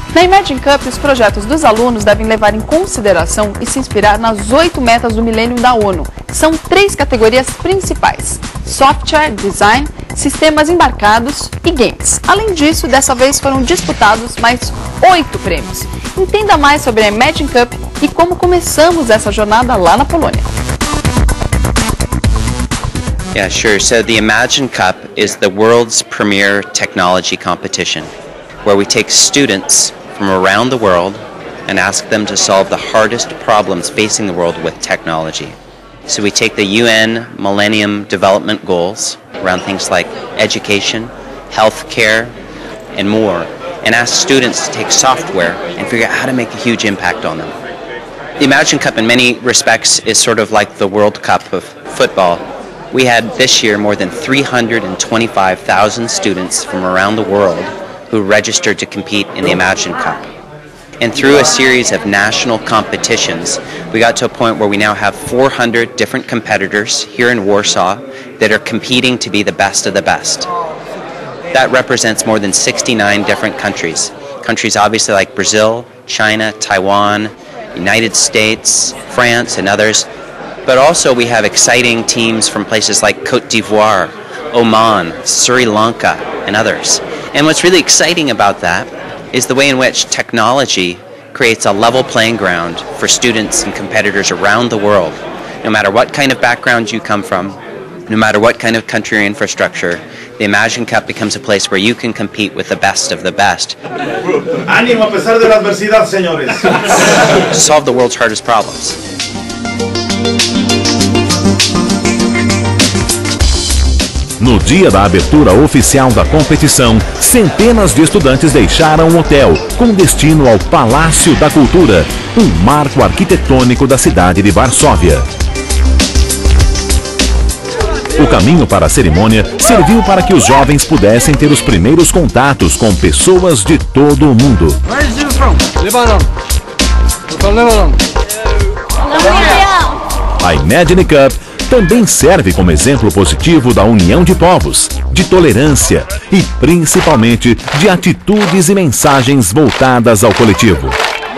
Na Imagine Cup, os projetos dos alunos devem levar em consideração e se inspirar nas 8 metas do milênio da ONU. São 3 categorias principais: software, design, sistemas embarcados e games. Além disso, dessa vez foram disputados mais 8 prêmios. Entenda mais sobre a Imagine Cup e como começamos essa jornada lá na Polônia. Yeah, sure. So the Imagine Cup is the world's premier technology competition, where we take students from around the world and ask them to solve the hardest problems facing the world with technology. So we take the UN Millennium Development Goals around things like education, healthcare, and more, and ask students to take software and figure out how to make a huge impact on them. The Imagine Cup in many respects is sort of like the World Cup of football. We had this year more than 325,000 students from around the world who registered to compete in the Imagine Cup. And through a series of national competitions, we got to a point where we now have 400 different competitors here in Warsaw that are competing to be the best of the best. That represents more than 69 different countries. Countries obviously like Brazil, China, Taiwan, United States, France, and others. But also we have exciting teams from places like Côte d'Ivoire, Oman, Sri Lanka, and others. And what's really exciting about that is the way in which technology creates a level playing ground for students and competitors around the world. No matter what kind of background you come from, no matter what kind of country or infrastructure, the Imagine Cup becomes a place where you can compete with the best of the best. Ánimo a pesar de la adversidad, señores. To solve the world's hardest problems. No dia da abertura oficial da competição, centenas de estudantes deixaram o hotel com destino ao Palácio da Cultura, um marco arquitetônico da cidade de Varsóvia. O caminho para a cerimônia serviu para que os jovens pudessem ter os primeiros contatos com pessoas de todo o mundo. A Imagine Cup também serve como exemplo positivo da união de povos, de tolerância e, principalmente, de atitudes e mensagens voltadas ao coletivo.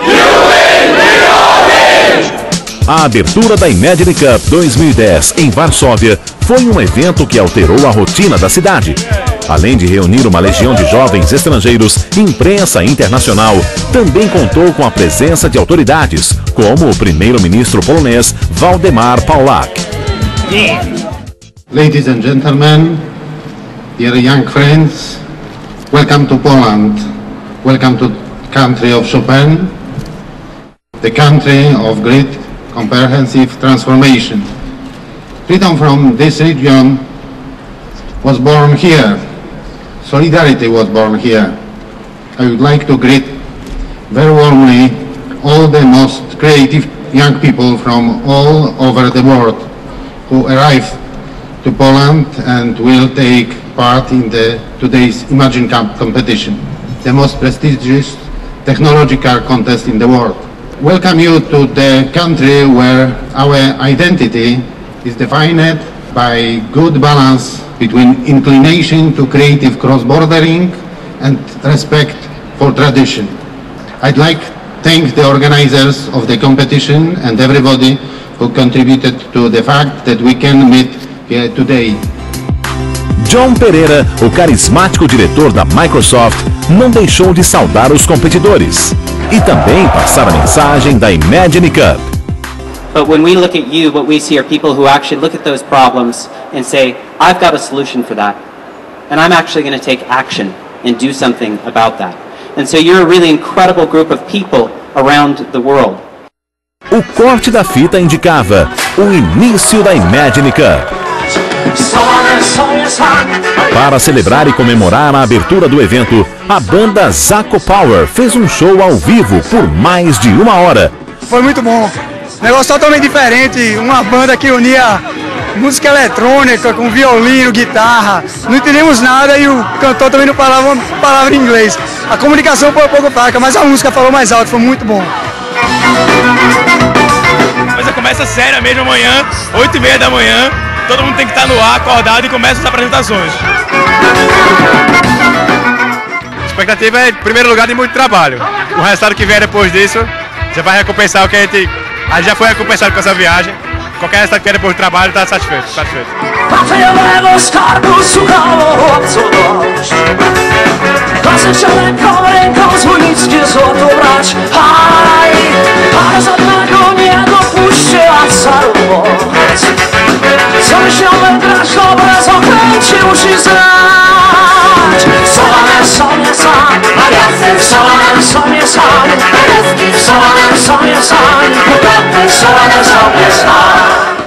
A abertura da Imagine Cup 2010 em Varsóvia foi um evento que alterou a rotina da cidade. Além de reunir uma legião de jovens estrangeiros, imprensa internacional também contou com a presença de autoridades, como o primeiro-ministro polonês Waldemar Pawlak. Ladies and gentlemen, dear young friends, welcome to Poland. Welcome to the country of Chopin, the country of great comprehensive transformation. Freedom from this region was born here. Solidarity was born here. I would like to greet very warmly all the most creative young people from all over the world who arrived to Poland and will take part in today's Imagine Cup competition, the most prestigious technological contest in the world. Welcome you to the country where our identity is defined by good balance between inclination to creative cross-bordering and respect for tradition. I'd like to thank the organizers of the competition and everybody who contributed to the fact that we can meet here today. John Pereira, o carismático diretor da Microsoft, não deixou de saudar os competidores e também passar a mensagem da Imagine Cup. But when we look at you, what we see are people who actually look at those problems and say, I've got a solution for that, and I'm actually going to take action and do something about that. And so you're a really incredible group of people around the world. O corte da fita indicava o início da Imagine Cup. Para celebrar e comemorar a abertura do evento, a banda Zaco Power fez um show ao vivo por mais de 1 hora. Foi muito bom. Negócio totalmente diferente, uma banda que unia música eletrônica com violino, guitarra. Não entendemos nada e o cantor também não falava uma palavra em inglês. A comunicação foi um pouco fraca, mas a música falou mais alto, foi muito bom. A coisa começa séria mesmo amanhã, 8h30 da manhã. Todo mundo tem que estar no ar, acordado, e começa as apresentações. expectativa é, em primeiro lugar, de muito trabalho. O resultado que vier depois disso, você vai recompensar o que a gente já foi recompensado com essa viagem. Qualquer resultado que vier depois do trabalho, está satisfeito. lekko ręką zły nic nie zobrać. Ale żadnego nie dopuśćcie acarować. Co myślał wędrasz dobre, zakręcił się znać. Sołanem sobie sam, a ja sołanem sobie sam. Sołanem sobie sam, sołanem sobie sam.